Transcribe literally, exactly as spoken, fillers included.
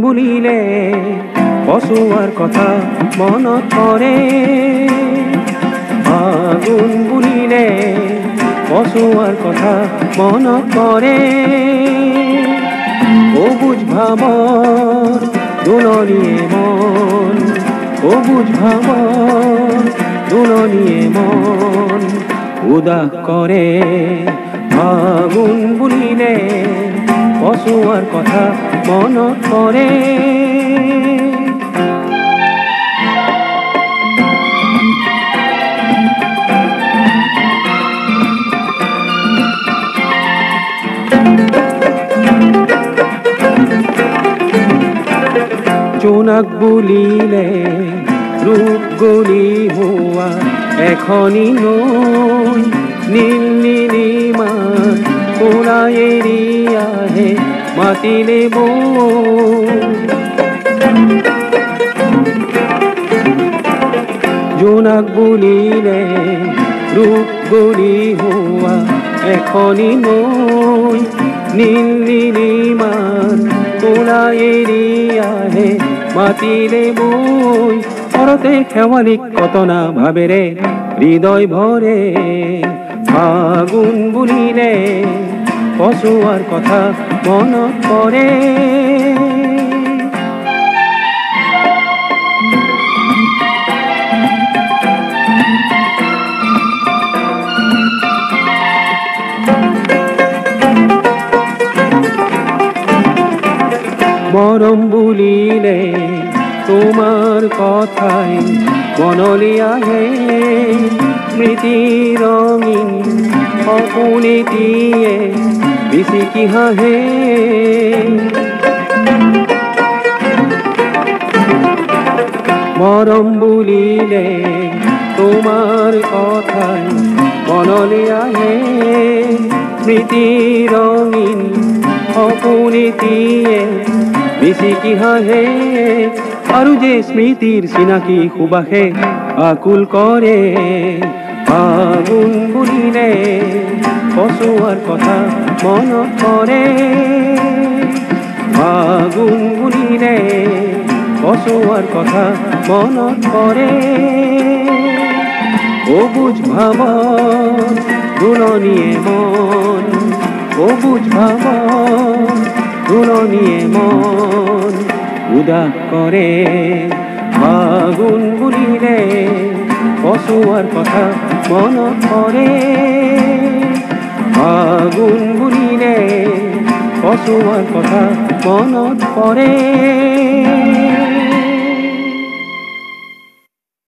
বুলিলে পচোৱাৰ কথা মনত পৰে ফাগুন বুলিলে পচোৱাৰ কথা মনত পৰে সবুজ ভাৱৰ দুলনিয়ে মন সবুজ ভাৱৰ দুলনিয়ে মন উদাস কৰে ফাগুন বুলিলে পচোৱাৰ কথা মনত পৰে জোনাক বুলিলে ৰূপ গলি হোৱা এখনি নৈ নীল নীলিমাৰ কোলা এৰি আহে মাতিলে বৈ জোনাক বুলিলে ৰূপ গলি হোৱা এখনি নৈ নীল নীলিমাৰ কোলা এৰি আহে মাতিলে বৈ পৰতে শেৱালিক কতনা ভাবেৰে হৃদয় ভৰে ফাগুন বুলিলে পচোৱাৰ কথা মনত পৰে মৰম বুলিলে তোমাৰ কথাই মনলৈ আহে স্মৃতি ৰঙীন সপোনেটিয়ে বিচিকি হাঁহে মৰম বুলিলে তোমাৰ কথাই মনলৈ আহে স্মৃতি ৰঙীন সপোনেটিয়ে বিচিকি হাঁহে আৰু যে স্মৃতিৰ চিনাকি সুবাসে আকুল কৰে ফাগুন বুলিলে পচোৱাৰ কথা মনত পৰে ফাগুন বুলিলে পচোৱাৰ কথা মনত পৰে সবুজ ভাৱৰ দুলনিয়ে মন সবুজ ভাৱৰ দুলনিয়ে মন উদাস কৰে ফাগুন বুলিলে পচোৱাৰ কথা মনত পৰে ফাগুন বুলিলে পচোৱাৰ কথা মনত পৰে